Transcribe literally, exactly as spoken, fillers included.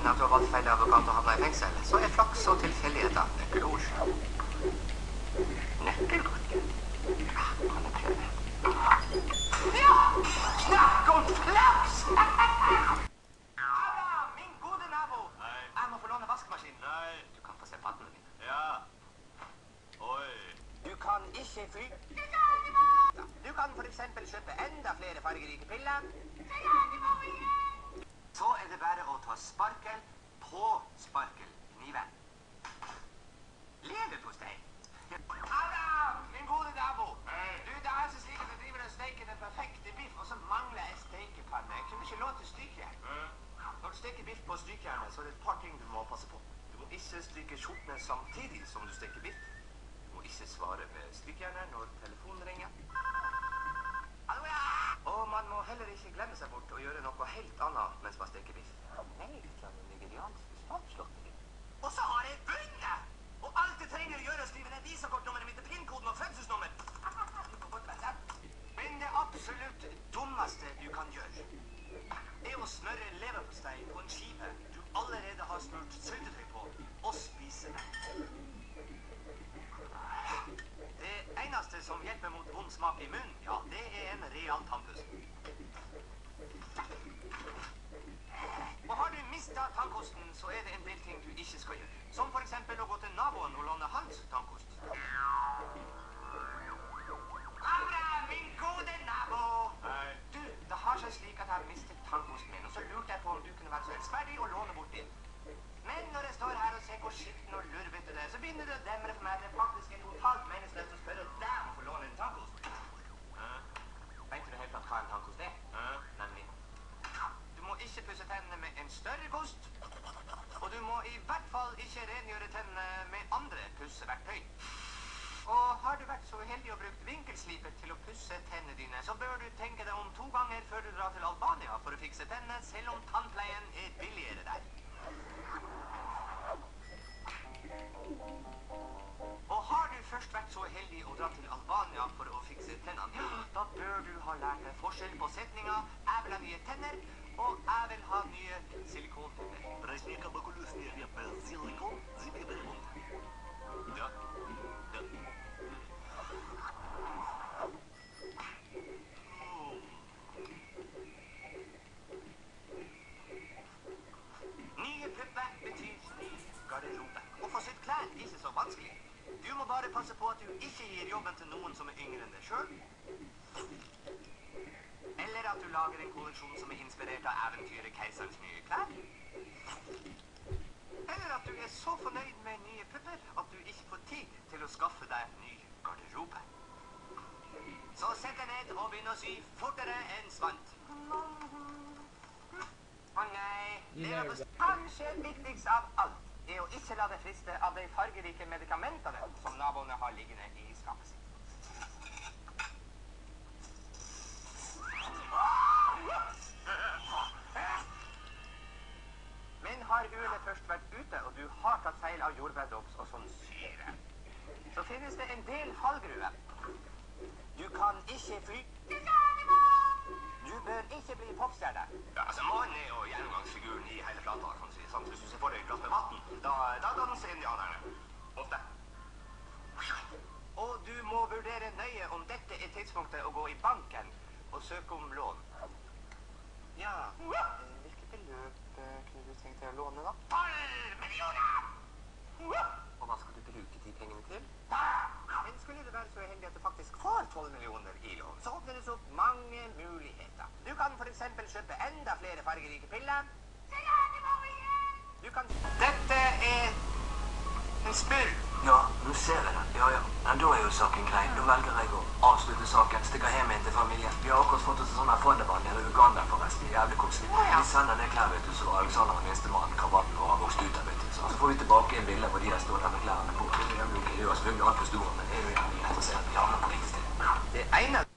at du har valgt feil advokat og havnet i fengsel, så er flaks og tilfeldigheter nøkkelord. Nøkkelord? Ja, kan jeg prøve? Ja! Snakk om flaks! Abraham, min gode nabo! Nei. Jeg må få låne vaskemaskinen. Nei. Du kan få se pattene mine. Ja. Oi. Du kan ikke fly. Du kan for eksempel kjøpe enda flere fargerike piller. Så er det bare å ta sparkel på sparkelkniven. Leverpostei. Abraham, min gode nabo. Du, det er så slik at jeg driver og steker den perfekte biff, og så mangler jeg stekepanne. Jeg kunne ikke lov til strykjern. Når du steker biff på strykjernet, så er det et par ting du må passe på. Du må ikke stryke skjortene samtidig som du steker biff. Du må ikke svare med strykjernet når telefonen ringer. Hallo, ja! Og man må heller ikke glemme seg bort og gjøre noe helt annet mens man steker biff. Nei, fra den nigerianske statslotteriet. Og så har jeg vunnet! Og alt jeg trenger å gjøre er å skrive ned visakortnummeret mitt, pinnkoden og fødselsnummer. Du får bort meg selv. Men det absolutt dummeste du kan gjøre er å smøre leverpostei på en skive du allerede har smurt syltetøy på, og spise den. Det eneste som hjelper mot vond smak i munnen, ja, det er en real tannpuss. Og har du mistet tannkosten, så er det en del ting du ikke skal gjøre. Som for eksempel å gå til naboen og låne hans tannkost. Abraham, min gode nabo! Nei. Du, det har seg slik at jeg har mistet tannkosten min, og så lurte jeg på om du kunne være så elskverdig og låne bort din. Men når jeg står her og ser hvor skitten og lurvete det er, så begynner det å demre for meg at det faktisk er totalt meningsløst å spørre deg om å få låne en tannkost. Hæ? Vet du helt tatt hva en tannkost er? Hæ? Nemlig. Du må ikke pusse tennene med en større kost, og du må i hvert fall ikke rengjøre tennene med andre pusseverktøy. Og har du vært så heldig å bruke vinkelsliper til å pusse tennene dine, så bør du tenke deg om to ganger før du drar til Albania for å fikse tennene, selv om tannpleien er billigere der. Og har du først vært så heldig å dra til Albania for å fikse tennene, da bør du ha lært deg forskjell på setninga «Jeg vil ha nye tenner» og «Jeg vil ha nye silikontenner». Praznика bakulusnia via silikon, zibibibum. Ja. Ja. Nye pupper betyr ny garderobe. Og få sydd klær er ikke så vanskelig. Du må bare passe på at du ikke gir jobben til noen som er yngre enn deg selv. Eller at du lager en kolleksjon som er inspirert av eventyret Keiserens nye klær. Eller at du er så fornøyd med nye pupper at du ikke får tid til å skaffe deg ny garderobe. Så sett deg ned og begynn å sy fortere enn svant. Å nei, det er kanskje viktigst av alt er å ikke la deg friste av de fargerike medikamentene som naboene har liggende i skapet sitt. Men har ulet først vært ute, og du har tatt feil av jordbærdrops og sånn syre, så finnes det en del fallgruver. Du kan ikke fly. Du bør ikke bli popstjerne. Ja, altså, mannen er jo gjennomgangsfiguren i hele flata, kan du si. Sånn, hvis du ser for deg et glass med vatten, da, da danser indianerne. Ofte. Og du må vurdere nøye om dette er tidspunktet å gå i banken og søke om lån. Ja, hvilke beløp kunne du tenkt deg å låne, da? tolv millioner! Og hva skal du bruke de pengene til? Men skulle det være så heldig at du faktisk får tolv millioner i lån, så åpner det opp mange muligheter. Du kan for eksempel kjøpe enda flere fargerike piller. Du kan... Dette er en spurv. Ja, nå ser jeg det. Ja, ja. Ja, da er jo saken grei. Da velger jeg å avslutte saken, stikker hjem inn til familien. Vi har akkurat fått oss en sånn her fondeband nede i Uganda forresten. Jævlig koselig. Ja, ja. Vi sender ned klær, vet du, så Alexander og minstemann, krabaten og har vokst ut av, vet du. Så får vi tilbake en bilde hvor de der står der med klærne på. Det er jo jævlig ok. Det er jo selvfølgelig alt for store, men det er jo jævlig greit å se at vi havner på riktig sted. Det ene...